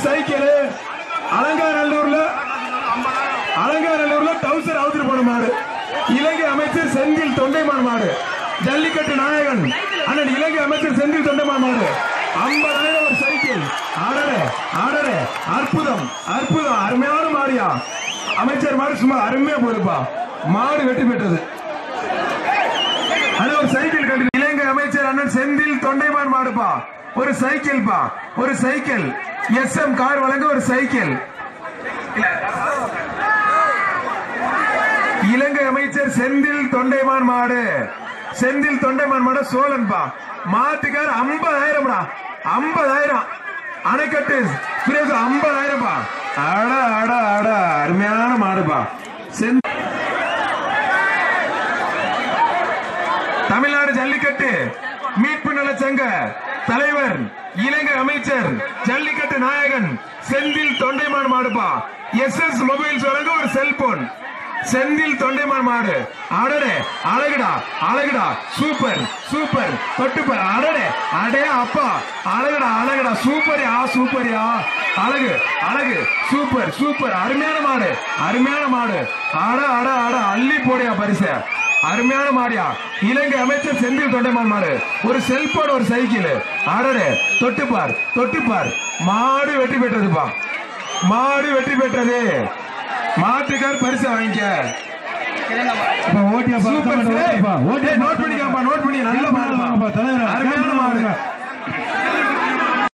Cycle அலங்காநல்லூர்ல டவுசர் அவுத்துட்டு போன மாடு. இலங்கை அமைச்சர் செந்தில் தொண்டைமான் மாடு. ஜல்லிக்கட்டு நாயகன் அண்ணன் இலங்கை அமைச்சர் செந்தில் தொண்டைமான் மாடு. 50,000 ஒரு சைக்கிள். ஆடரே அற்புதம் அற்புதம் அருமையான மாடியா. அமைச்சர் மாடு சும்மா அருமையா போயிருப்பா. மாடு வெற்றி பெற்றது. அது ஒரு சைக்கிள் கட்டி இலங்கை அமைச்சர் அண்ணன் செந்தில் தொண்டைமான் மாடுப்பா. ஒரு சைக்கிள் பா, ஒரு சைக்கிள். SM கார் வழங்க ஒரு சைக்கிள். இலங்கை அமைச்சர் செந்தில் தொண்டைமான் மாடு. செந்தில் தொண்டைமான் மாடு சோழன் பா. மாட்டுக்கார் 50,000 50,000. அணைக்கட்டு சுரேஷ் 50,000 பா. அருமையான மாடுபா. தமிழ்நாடு ஜல்லிக்கட்டு மீட்பு நலச்சங்க தலைவர் இலங்கை அமைச்சர் ஜல்லிக்கட்டு நாயகன் செந்தில் தொண்டைமான் மாடுபா. SS மொபைல்ஸ் வழங்க ஒரு செல்போன். செந்தில் தொண்டைமான் மாடு. அழகுடா சூப்பர் தொட்டுப்பார். அடே அப்பா அழகுடா சூப்பரியா அழகு சூப்பர் அருமையான மாடு அள்ளி போடியா பரிச. அருமையான மாடியா. இலங்கை அமைச்சர் செந்தில் தொண்டைமான் மாடு. ஒரு செல்போன் ஒரு சைக்கிள். தொட்டுப்பார். மாடு வெற்றி பெற்றதுப்பா. மாடு வெற்றி பெற்றது. மாட்டுக்கார் பரிசு வாங்கிக்க. நோட் பண்ணி நல்ல மாடு. அருமையான மாடு.